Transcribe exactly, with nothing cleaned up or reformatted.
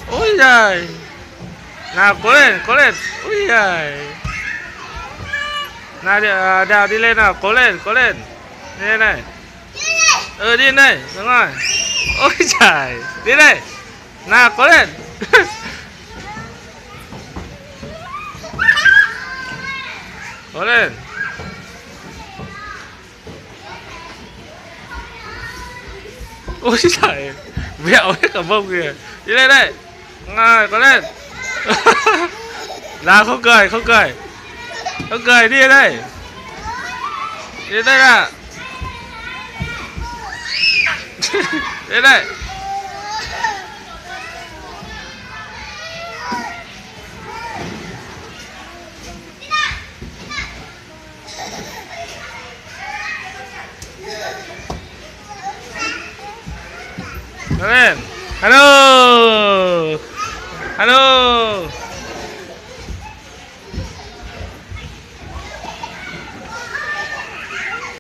Ôi giời. Nào cố lên, cố lên. Ui giời. Nào đèo, đèo đi lên nào, cố lên, cố lên. Đi lên này. Ừ đi lên đây, đúng rồi. Ôi trời, đi đây. Nào cố lên. Cố lên. Ôi trời, vẹo hết cả mông kìa. Đi lên đây. Rồi, cố lên. Nào không cười, không cười. Không cười, đi lên đây. Đi lên đây nào. Đi lên đây. Cố lên. Hello. Hello.